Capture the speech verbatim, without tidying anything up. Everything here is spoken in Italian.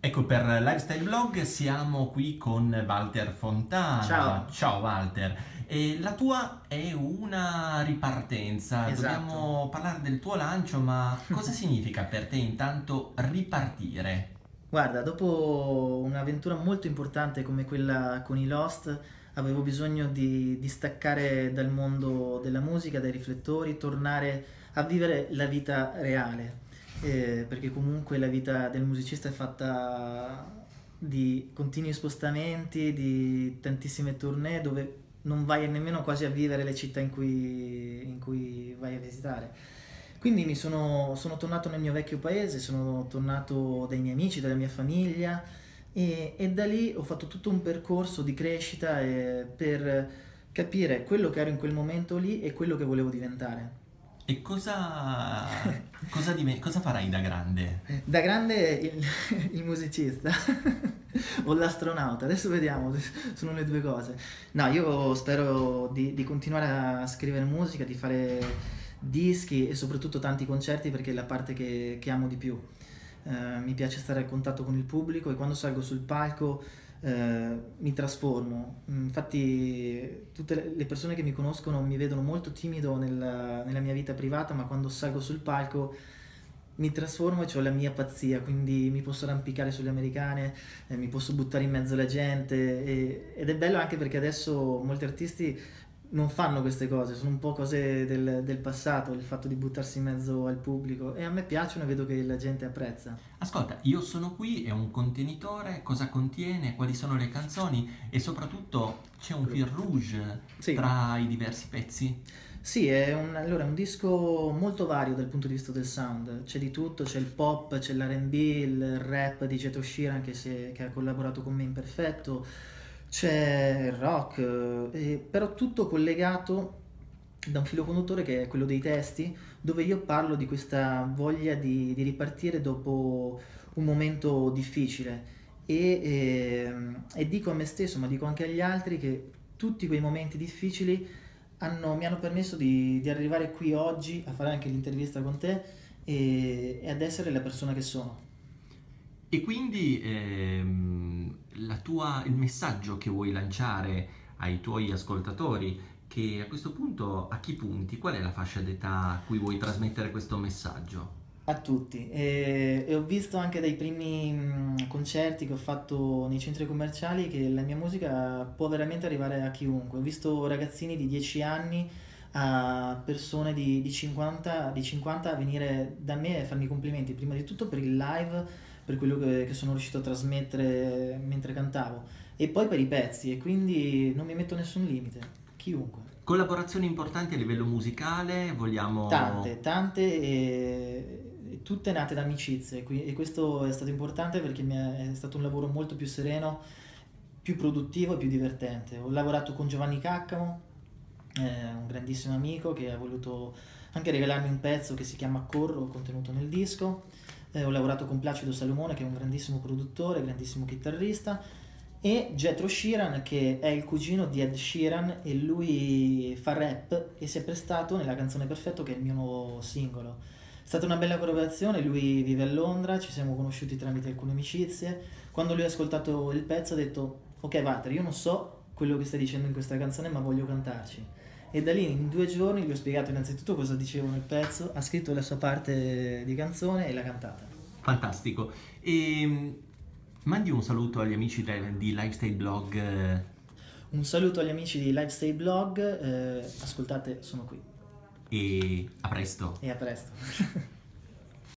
Ecco, per Lifestyle Blog siamo qui con Walter Fontana. Ciao. Ciao Walter. E la tua è una ripartenza. Esatto. Dobbiamo parlare del tuo lancio, ma cosa significa per te intanto ripartire? Guarda, dopo un'avventura molto importante come quella con i Lost, avevo bisogno di, di staccare dal mondo della musica, dai riflettori, tornare a vivere la vita reale. Eh, perché comunque la vita del musicista è fatta di continui spostamenti, di tantissime tournée dove non vai nemmeno quasi a vivere le città in cui, in cui vai a visitare. Quindi mi sono, sono tornato nel mio vecchio paese, sono tornato dai miei amici, dalla mia famiglia e, e da lì ho fatto tutto un percorso di crescita eh, per capire quello che ero in quel momento lì e quello che volevo diventare. E cosa, cosa, diven- cosa farai da grande? Da grande il, il musicista o l'astronauta, adesso vediamo, sono le due cose. No, io spero di, di continuare a scrivere musica, di fare dischi e soprattutto tanti concerti perché è la parte che, che amo di più. Eh, mi piace stare a contatto con il pubblico e quando salgo sul palco eh, mi trasformo. Infatti tutte le persone che mi conoscono mi vedono molto timido nella, nella mia vita privata, ma quando salgo sul palco mi trasformo e ho la mia pazzia, quindi mi posso arrampicare sulle americane, eh, mi posso buttare in mezzo alla gente e- ed è bello anche perché adesso molti artisti non fanno queste cose, sono un po' cose del, del passato, il fatto di buttarsi in mezzo al pubblico e a me piacciono e vedo che la gente apprezza. Ascolta, io sono qui, è un contenitore, cosa contiene, quali sono le canzoni e soprattutto c'è un fil rouge Sì. tra i diversi pezzi? Sì, è un, allora, è un disco molto vario dal punto di vista del sound, c'è di tutto, c'è il pop, c'è l'R and B, il rap di Jethro Sheeran che, si è- che ha collaborato con me in perfetto, c'è il rock, eh, però tutto collegato da un filo conduttore che è quello dei testi, dove io parlo di questa voglia di, di ripartire dopo un momento difficile e, ehm, e dico a me stesso, ma dico anche agli altri che tutti quei momenti difficili hanno- mi hanno permesso di, di arrivare qui oggi a fare anche l'intervista con te e, e ad essere la persona che sono. E quindi ehm, la tua- il messaggio che vuoi lanciare ai tuoi ascoltatori, che a questo punto a chi punti? Qual è la fascia d'età a cui vuoi trasmettere questo messaggio? A tutti e, e ho visto anche dai primi mh, concerti che ho fatto nei centri commerciali che la mia musica può veramente arrivare a chiunque. Ho visto ragazzini di dieci anni a persone di, di cinquanta, di cinquanta venire da me e farmi i complimenti, prima di tutto per il live, per quello che, che sono riuscito a trasmettere mentre cantavo e poi per i pezzi e quindi non mi metto nessun limite, chiunque. Collaborazioni importanti a livello musicale, Tante, vogliamo... tante e, e tutte nate da amicizie qui- e questo è stato importante perché mi è, è stato un lavoro molto più sereno, più produttivo e più divertente. Ho lavorato con Giovanni Caccamo, eh, un grandissimo amico che ha voluto anche regalarmi un pezzo che si chiama Corro, contenuto nel disco. Eh, ho lavorato con Placido Salomone che è un grandissimo produttore, grandissimo chitarrista e Jethro Sheeran che è il cugino di Ed Sheeran e lui fa rap e si è prestato nella canzone Perfetto che è il mio nuovo singolo. È stata una bella collaborazione, lui vive a Londra, ci siamo conosciuti tramite alcune amicizie. Quando lui ha ascoltato il pezzo ha detto ok Walter, io non so quello che stai dicendo in questa canzone ma voglio cantarci. E da lì in due giorni gli ho spiegato innanzitutto cosa dicevo nel pezzo, ha scritto la sua parte di canzone e l'ha cantata. Fantastico. E mandi un saluto agli amici de- di Lifestyle Blog eh, Un saluto agli amici di Lifestyle Blog, eh, ascoltate, sono qui e a presto. e a presto.